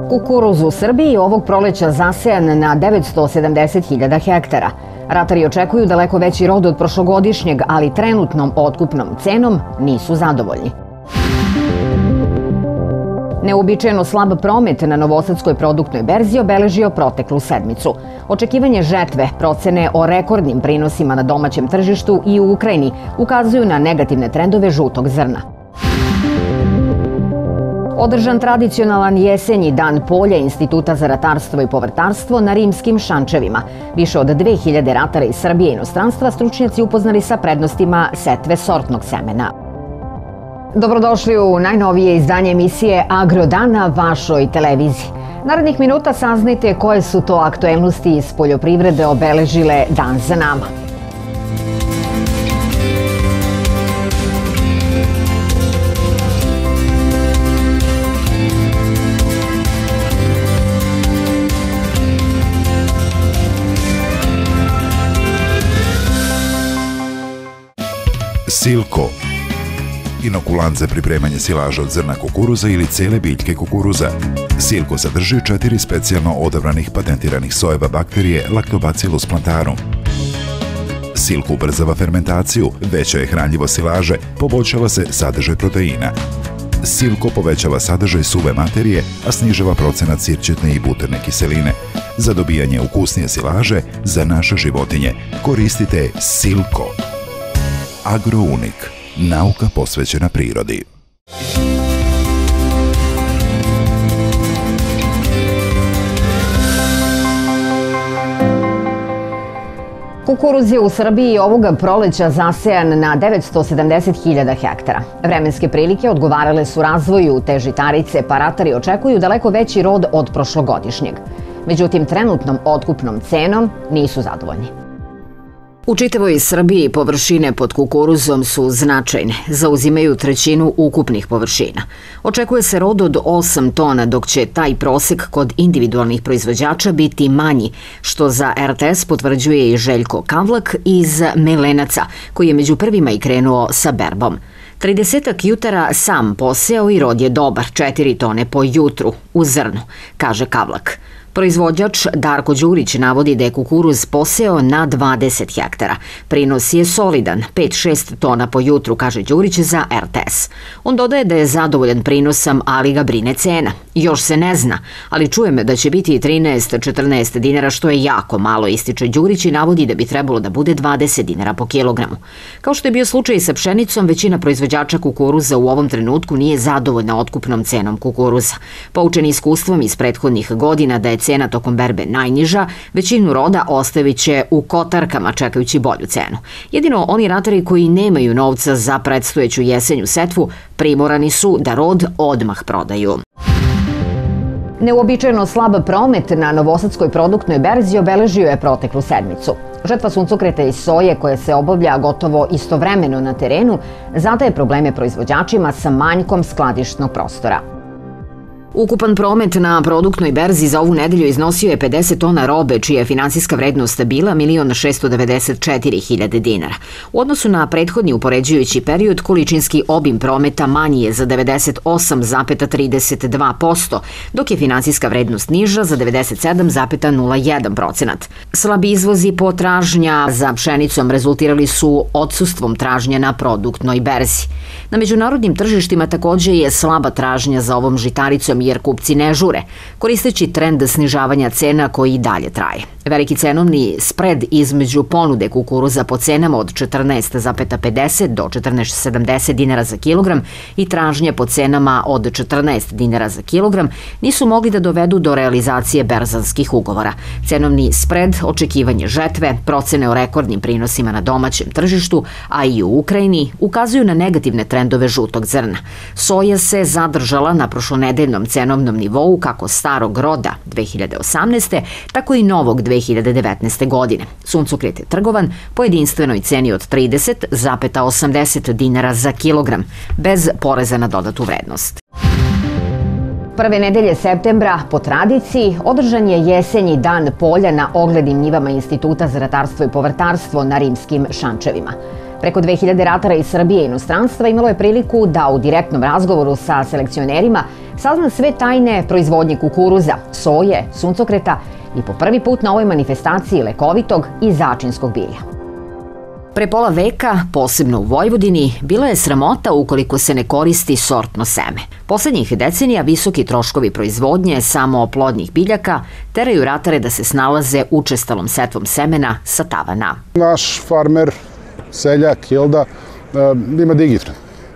Kukuruz u Srbiji ovog proleća zasejan na 970.000 hektara. Ratari očekuju daleko veći rod od prošlogodišnjeg, ali trenutnom otkupnom cenom nisu zadovoljni. Neuobičajeno slab promet na novosadskoj produktnoj berzi obeležio proteklu sedmicu. Očekivanje žetve, procene o rekordnim prinosima na domaćem tržištu i u Ukrajini ukazuju na negativne trendove žutog zrna. Održan tradicionalan jesenji dan polja Instituta za ratarstvo i povrtarstvo na Rimskim Šančevima. Više od 2000 ratara iz Srbije i inostranstva stručnjaci upoznali sa prednostima setve sortnog semena. Dobrodošli u najnovije izdanje emisije Agrodan na vašoj televiziji. Narednih minuta saznajte koje su to aktuelnosti iz poljoprivrede obeležile dan za nama. Silko. Inokulant za pripremanje silaža od zrna kukuruza ili cele biljke kukuruza. Silko sadrži 4 specijalno odabranih patentiranih sojeva bakterije Lactobacillus plantarum. Silko ubrzava fermentaciju, veća je hranljivost silaže, poboljšava se sadržaj proteina. Silko povećava sadržaj suve materije, a snižava procenat sirćetne i buterne kiseline. Za dobijanje ukusnije silaže za naše životinje koristite Silko. Agrounik. Nauka posvećena prirodi. Kukuruz je u Srbiji ovoga proleća zasejan na 970.000 hektara. Vremenske prilike odgovarale su razvoju te žitarice, pa ratari očekuju daleko veći rod od prošlogodišnjeg. Međutim, trenutnom otkupnom cenom nisu zadovoljni. U čitavoj Srbiji površine pod kukuruzom su značajne, zauzimaju trećinu ukupnih površina. Očekuje se rod od 8 tona, dok će taj prosek kod individualnih proizvođača biti manji, što za RTS potvrđuje i Željko Kavlak iz Melenaca, koji je među prvima i krenuo sa berbom. 30 jutara sam poseo i rod je dobar, 4 tone po jutru u zrnu, kaže Kavlak. Proizvođač Darko Đurić navodi da je kukuruz poseo na 20 hektara. Prinos je solidan, 5-6 tona po jutru, kaže Đurić za RTS. On dodaje da je zadovoljan prinosom, ali ga brine cena. Još se ne zna, ali čujem da će biti 13-14 dinara, što je jako malo, ističe Đurić i navodi da bi trebalo da bude 20 dinara po kilogramu. Kao što je bio slučaj sa pšenicom, većina proizvođača kukuruza u ovom trenutku nije zadovoljna otkupnom cenom kukuruza. Poučeni iskustvom iz prethodnih godina da je cena tokom berbe najniža, većinu roda ostavit će u kotarkama čekajući bolju cenu. Jedino oni ratari koji nemaju novca za predstojeću jesenju setvu primorani su da rod odmah prodaju. Neuobičajeno slab promet na novosadskoj produktnoj berzi obeležio je proteklu sedmicu. Žetva suncokreta i soje, koja se obavlja gotovo istovremeno na terenu, zadaje probleme proizvođačima sa manjkom skladišnog prostora. Ukupan promet na produktnoj berzi za ovu nedelju iznosio je 50 tona robe, čija je finansijska vrednost bila 1.694.000 dinara. U odnosu na prethodni upoređujući period, količinski obim prometa manji je za 98,32%, dok je finansijska vrednost niža za 97,01%. Slabi izvoz i potražnja za pšenicom rezultirali su odsustvom tražnje na produktnoj berzi. Na međunarodnim tržištima takođe je slaba tražnja za ovom žitaricom, jer kupci ne žure, koristeći trend snižavanja cena koji i dalje traje. Veliki cenovni spred između ponude kukuruza po cenama od 14,50 do 14,70 dinara za kilogram i tražnje po cenama od 14 dinara za kilogram nisu mogli da dovedu do realizacije berzanskih ugovora. Cenovni spred, očekivanje žetve, procene o rekordnim prinosima na domaćem tržištu, a i u Ukrajini, ukazuju na negativne trendove žutog zrna. Soja se zadržala na prošlonedeljnom cenovnom nivou kako starog roda 2018. tako i novog 2019. godine. Suncokret je trgovan po jedinstvenoj ceni od 30,80 dinara za kilogram, bez poreza na dodatu vrednost. Prve nedelje septembra, po tradiciji, održan je jesenji dan polja na oglednim njivama Instituta za ratarstvo i povrtarstvo na Rimskim Šančevima. Preko 2000 ratara iz Srbije i inostranstva imalo je priliku da u direktnom razgovoru sa selekcionerima sazna sve tajne proizvodnje kukuruza, soje, suncokreta i po prvi put na ovoj manifestaciji lekovitog i začinskog bilja. Pre pola veka, posebno u Vojvodini, bila je sramota ukoliko se ne koristi sortno seme. Poslednjih decenija visoki troškovi proizvodnje samooplodnih biljaka teraju ratare da se snalaze učestalom setvom semena sa tavana. Naš farmer, seljak, ima digitron.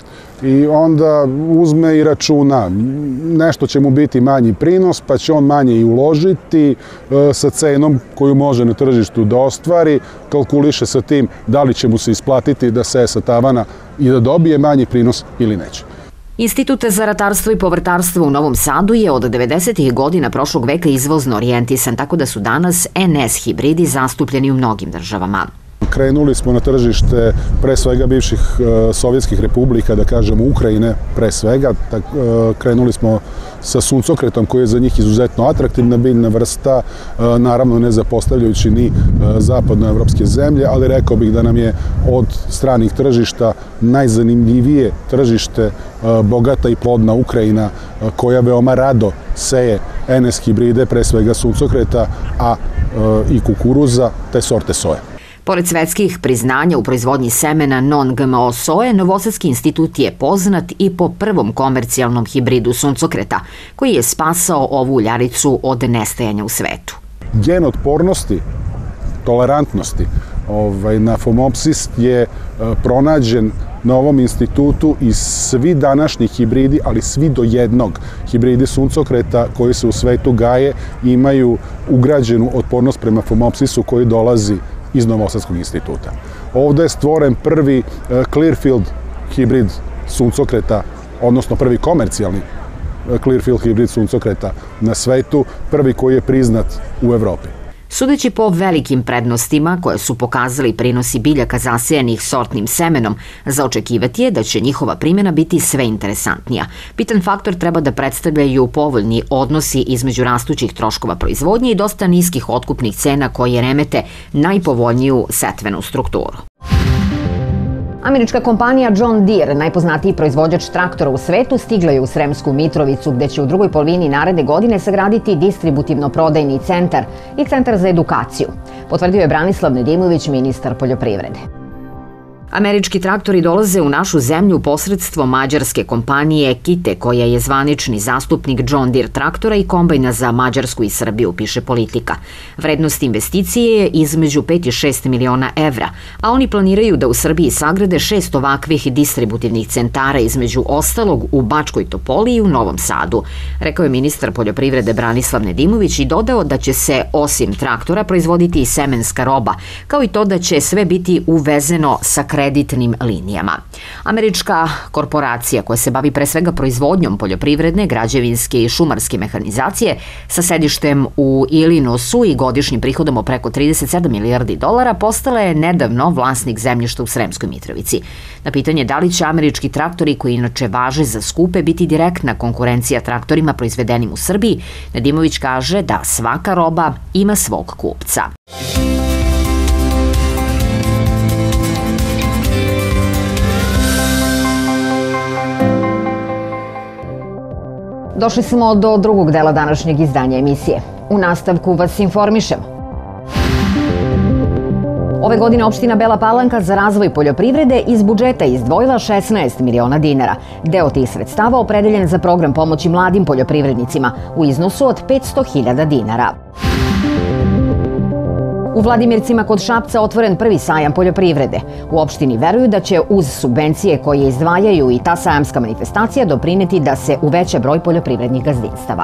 I onda uzme i računa, nešto će mu biti manji prinos, pa će on manje i uložiti sa cenom koju može na tržištu da ostvari, kalkuliše sa tim da li će mu se isplatiti da seje sa tavana i da dobije manji prinos ili neće. Institut za ratarstvo i povrtarstvo u Novom Sadu je od 90. godina prošlog veka izvozno orijentisan, tako da su danas NS hibridi zastupljeni u mnogim državama. Krenuli smo na tržište pre svega bivših sovjetskih republika, da kažemo Ukrajine pre svega. Krenuli smo sa suncokretom koji je za njih izuzetno atraktivna biljna vrsta, naravno ne zapostavljajući ni zapadnoevropske zemlje, ali rekao bih da nam je od stranih tržišta najzanimljivije tržište bogata i plodna Ukrajina koja veoma rado seje NS hibride, pre svega suncokreta, a i kukuruza te sorte soje. Pored svetskih priznanja u proizvodnji semena non-GMO soje, Novosadski institut je poznat i po prvom komercijalnom hibridu suncokreta, koji je spasao ovu uljaricu od nestajanja u svetu. Gen otpornosti, tolerantnosti na Phomopsis je pronađen na ovom institutu i svi današnji hibridi, ali svi do jednog hibridi suncokreta koji se u svetu gaje imaju ugrađenu otpornost prema Phomopsisu koji dolazi iz Novosadskog instituta. Ovde je stvoren prvi Clearfield hibrid suncokreta, odnosno prvi komercijalni Clearfield hibrid suncokreta na svetu, prvi koji je priznat u Evropi. Sudeći po velikim prednostima koje su pokazali prinosi biljaka zasejanih sortnim semenom, za očekivati je da će njihova primjena biti sve interesantnija. Bitan faktor treba da predstavljaju povoljni odnosi između rastućih troškova proizvodnje i dosta niskih otkupnih cena koje remete najpovoljniju setvenu strukturu. Američka kompanija John Deere, najpoznatiji proizvođač traktora u svetu, stigla je u Sremsku Mitrovicu, gde će u drugoj polovini naredne godine sagraditi distributivno-prodajni centar i centar za edukaciju, potvrdio je Branislav Nedimović, ministar poljoprivrede. Američki traktori dolaze u našu zemlju posredstvom mađarske kompanije Kite, koja je zvanični zastupnik John Deere traktora i kombajna za Mađarsku i Srbiju, piše Politika. Vrednost investicije je između 5 i 6 miliona evra, a oni planiraju da u Srbiji sagrade 6 ovakvih distributivnih centara, između ostalog u Bačkoj Topoli i u Novom Sadu, rekao je ministar poljoprivrede Branislav Nedimović i dodao da će se osim traktora proizvoditi i semenska roba, kao i to da će sve biti uvezeno sa kreditnim linijama. Američka korporacija koja se bavi pre svega proizvodnjom poljoprivredne, građevinske i šumarske mehanizacije sa sedištem u Illinoisu i godišnjim prihodom o preko 37 milijardi dolara postala je nedavno vlasnik zemljišta u Sremskoj Mitrovici. Na pitanje da li će američki traktori koji inače važe za skupe biti direktna konkurencija traktorima proizvedenim u Srbiji, Nedimović kaže da svaka roba ima svog kupca. Došli smo do drugog dela današnjeg izdanja emisije. U nastavku vas informišemo. Ove godine opština Bela Palanka za razvoj poljoprivrede iz budžeta izdvojila 16 miliona dinara. Deo tih sredstava opredeljen za program pomoći mladim poljoprivrednicima u iznosu od 500.000 dinara. U Vladimircima kod Šapca otvoren prvi sajam poljoprivrede. U opštini veruju da će uz subvencije koje izdvajaju i ta sajamska manifestacija doprineti da se uveća broj poljoprivrednih gazdinstava.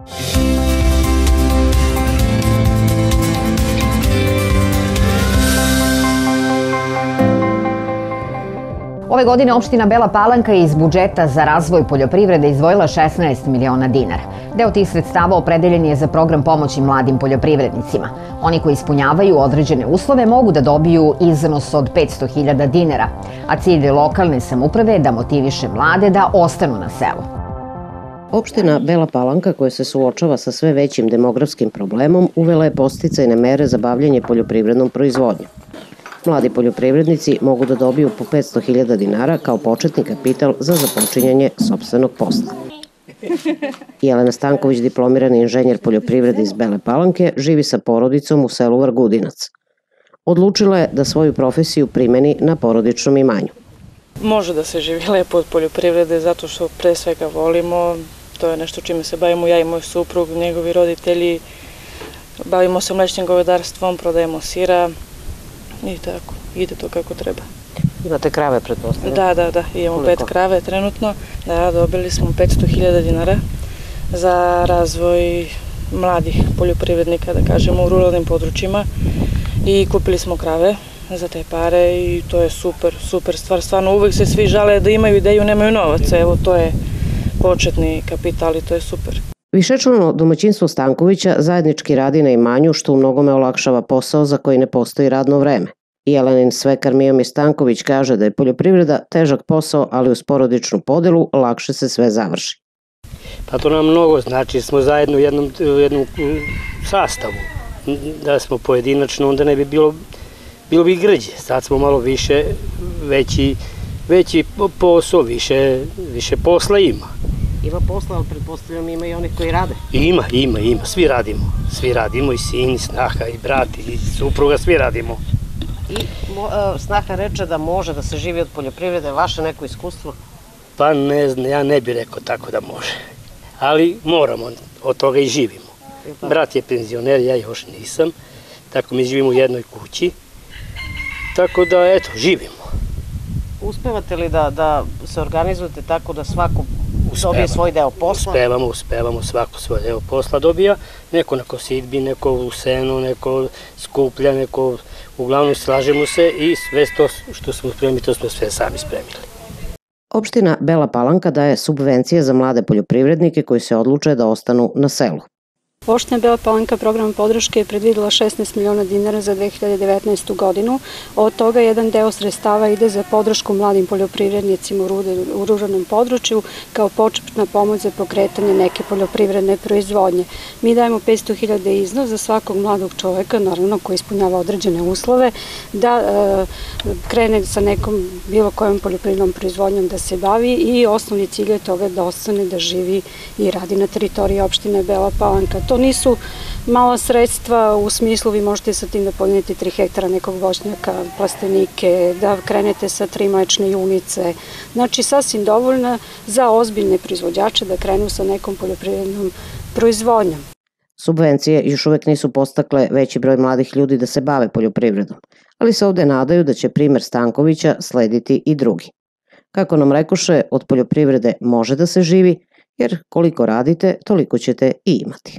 Ove godine opština Bela Palanka je iz budžeta za razvoj poljoprivrede izdvojila 16 miliona dinara. Deo tih sredstava opredeljen je za program pomoći mladim poljoprivrednicima. Oni koji ispunjavaju određene uslove mogu da dobiju iznos od 500.000 dinara, a cilj lokalne samouprave je da motiviše mlade da ostanu na selu. Opština Bela Palanka, koja se suočava sa sve većim demografskim problemom, uvela je podsticajne mere za bavljanje poljoprivrednom proizvodnjom. Mladi poljoprivrednici mogu da dobiju po 500.000 dinara kao početni kapital za započinjanje sopstvenog posla. Jelena Stanković, diplomirani inženjer poljoprivrede iz Bele Palanke, živi sa porodicom u selu Vargudinac. Odlučila je da svoju profesiju primeni na porodičnom imanju. Može da se živi lepo od poljoprivrede zato što pre svega volimo, to je nešto čime se bavimo ja i moj suprug, njegovi roditelji, bavimo se mlečnim govedarstvom, prodajemo sira i tako, ide to kako treba. Imate krave, pretpostavljam? Da, imamo 5 krave trenutno. Da, dobili smo 500.000 dinara za razvoj mladih poljoprivrednika, da kažemo, u ruralnim područjima i kupili smo krave za te pare i to je super stvar. Stvarno uvek se svi žale da imaju ideju, nemaju novaca. Evo, to je početni kapital i to je super. Višečlano domaćinstvo Stankovića zajednički radi na imanju što u mnogome olakšava posao za koji ne postoji radno vreme. Jelenin svekar Mijomir Stanković kaže da je poljoprivreda težak posao, ali uz porodičnu podelu lakše se sve završi. Pa to nam mnogo znači, smo zajedno u jednom sastavu. Da smo pojedinačno, onda ne bi bilo bi grđe. Sad smo malo više, veći posao, više posla ima. Ima posla, ali pretpostavljam ima i onih koji rade. Ima, svi radimo, i sin, i snaha, i brat, i supruga, svi radimo. I snaha reče da može da se živi od poljoprivrede, vaše neko iskustvo? Pa ne znam, ja ne bih rekao tako da može. Ali moramo, od toga i živimo. Brat je penzioner, ja još nisam, tako mi živimo u jednoj kući. Tako da, eto, živimo. Uspevate li da se organizujete tako da svako dobije svoj deo posla? Uspevamo, svako svoj deo posla dobija. Neko na kosidbi, neko u senu, neko skuplja, neko... Uglavnom slažemo se i sve to što smo spremili, to smo sve sami spremili. Opština Bela Palanka daje subvencije za mlade poljoprivrednike koji se odluče da ostanu na selu. Opština Bela Palanka program podrške je predvidela 16 miliona dinara za 2019. godinu. Od toga jedan deo sredstava ide za podršku mladim poljoprivrednicima u ruralnom području kao početna pomoć za pokretanje neke poljoprivredne proizvodnje. Mi dajemo 500.000 iznos za svakog mladog čoveka, naravno koji ispunjava određene uslove, da krene sa nekom bilo kojom poljoprivrednom proizvodnjom da se bavi i osnovni cilj je toga da ostane da živi i radi na teritoriji opštine Bela Palanka. To nisu mala sredstva u smislu vi možete sa tim da podignete 3 hektara nekog voćnjaka, plastenike, da krenete sa 3 mlečne junice. Znači sasvim dovoljna za ozbiljne proizvođače da krenu sa nekom poljoprivrednom proizvodnjom. Subvencije još uvek nisu podstakle veći broj mladih ljudi da se bave poljoprivredom, ali se ovde nadaju da će primer Stankovića slediti i drugi. Kako nam rekoše, od poljoprivrede može da se živi, jer koliko radite, toliko ćete i imati.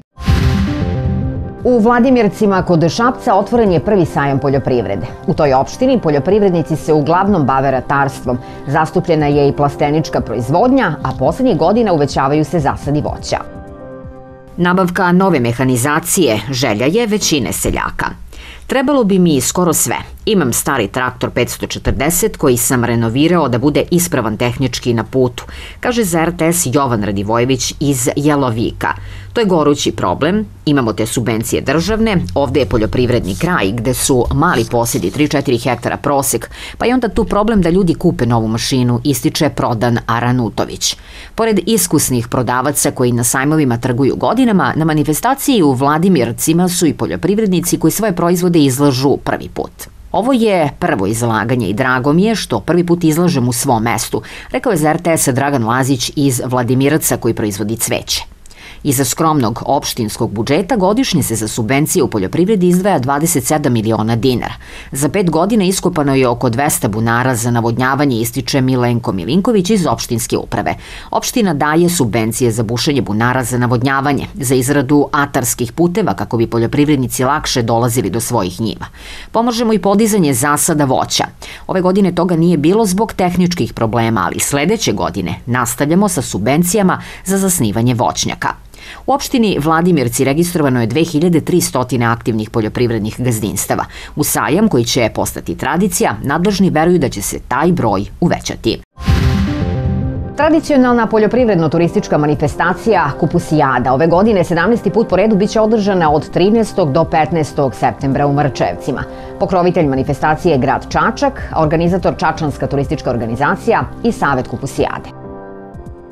U Vladimircima kod Šapca otvoren je prvi sajam poljoprivrede. U toj opštini poljoprivrednici se uglavnom bave ratarstvom. Zastupljena je i plastenička proizvodnja, a poslednjih godina uvećavaju se zasadi voća. Nabavka nove mehanizacije želja je većine seljaka. Trebalo bi mi skoro sve. Imam stari traktor 540 koji sam renovirao da bude ispravan tehnički na putu, kaže za RTS Jovan Radivojević iz Jelovika. To je gorući problem, imamo te subvencije državne, ovde je poljoprivredni kraj gde su mali posedi 3-4 hektara prosek, pa je onda tu problem da ljudi kupe novu mašinu, ističe Prodan Aranutović. Pored iskusnih prodavaca koji na sajmovima trguju godinama, na manifestaciji u Vladimircima su i poljoprivrednici koji svoje proizvode izlažu prvi put. Ovo je prvo izlaganje i drago mi je što prvi put izlažem u svom mestu, rekao je za RTS Dragan Lazić iz Vladimiraca koji proizvodi cveće. Iza skromnog opštinskog budžeta godišnje se za subvencije u poljoprivredi izdvaja 27 miliona dinara. Za 5 godina iskopano je oko 200 bunara za navodnjavanje, ističe Milenko Milinković iz opštinske uprave. Opština daje subvencije za bušenje bunara za navodnjavanje, za izradu atarskih puteva kako bi poljoprivrednici lakše dolazili do svojih njiva. Pomažemo i podizanje zasada voća. Ove godine toga nije bilo zbog tehničkih problema, ali sledeće godine nastavljamo sa subvencijama za zasnivanje voćnjaka. U opštini Vladimirci registrovano je 2300 aktivnih poljoprivrednih gazdinstava. U sajam koji će postati tradicija, nadležni veruju da će se taj broj uvećati. Tradicionalna poljoprivredno-turistička manifestacija Kupusijada ove godine 17. put po redu biće održana od 13. do 15. septembra u Mrčevcima. Pokrovitelj manifestacije je grad Čačak, a organizator Čačanska turistička organizacija i Savet Kupusijade.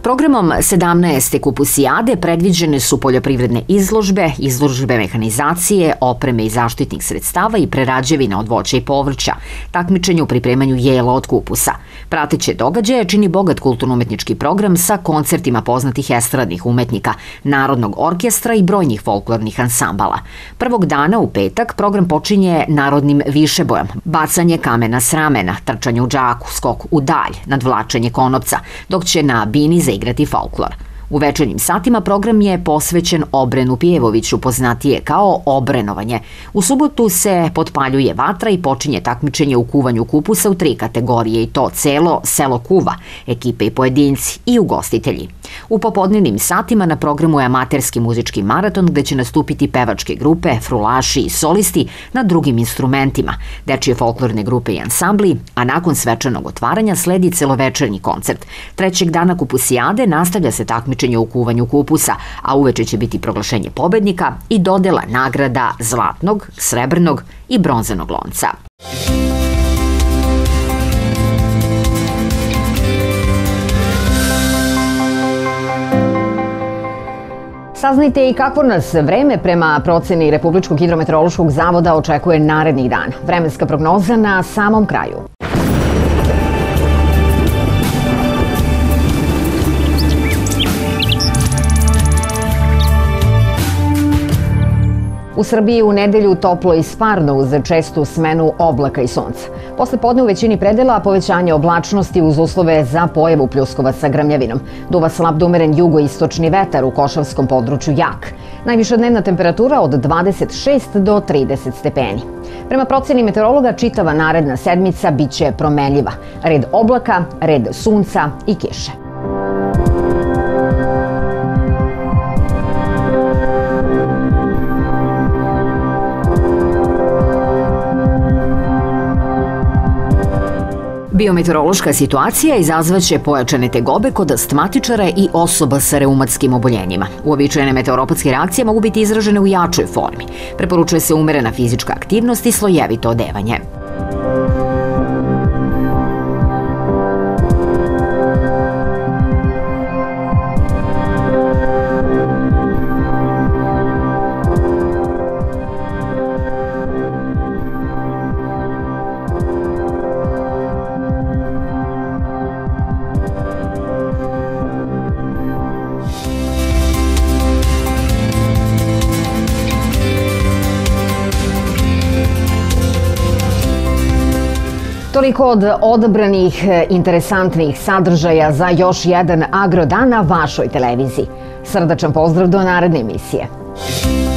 Programom 17. Kupusijade predviđene su poljoprivredne izložbe mehanizacije, opreme i zaštitnih sredstava i prerađevina od voća i povrća, takmičenje u pripremanju jela od kupusa. Prateće događaje čini bogat kulturno-umetnički program sa koncertima poznatih estradnih umetnika, Narodnog orkestra i brojnih folklornih ansambala. Prvog dana u petak program počinje narodnim višebojem, bacanje kamena s ramena, trčanje u džaku, skok u dalj, nadvlačenje konopca, dok će na bini zaigrati folklor. U večernjim satima program je posvećen Obrenu Pjevoviću, poznatije kao obrenovanje. U subotu se potpaljuje vatra i počinje takmičenje u kuvanju kupusa u 3 kategorije, i to celo selo kuva, ekipe i pojedinci i ugostitelji. U popodnevnim satima na programu je amaterski muzički maraton gde će nastupiti pevačke grupe, frulaši i solisti na drugim instrumentima, dečije folklorne grupe i ansambli, a nakon svečanog otvaranja sledi celovečernji koncert. Trećeg dana Kupusijade nastavlja se takmičenje u kuvanju kupusa, a uveče će biti proglašenje pobednika i dodela nagrada zlatnog, srebrnog i bronzanog lonca. Saznajte i kakvo nas vreme prema proceni Republičkog hidrometeorološkog zavoda očekuje narednih dana. Vremenska prognoza na samom kraju. U Srbiji u nedelju toplo i sparno uz čestu smenu oblaka i sunca. Posle podne u većini predela povećanje oblačnosti uz uslove za pojavu pljuskova sa grmljavinom. Duva slab do umeren jugoistočni vetar, u Košavskom području jak. Najviša dnevna temperatura od 26 do 30 stepeni. Prema proceni meteorologa, čitava naredna sedmica biće promenljiva. Red oblaka, red sunca i kiše. Biometeorološka situacija izazvaće pojačane tegobe kod astmatičara i osoba sa reumatskim oboljenjima. Uobičajene meteoropatske reakcije mogu biti izražene u jačoj formi. Preporučuje se umerena fizička aktivnost i slojevito odevanje. Toliko od odabranih interesantnih sadržaja za još jedan Agrodan na vašoj televiziji. Srdačan pozdrav do naredne emisije.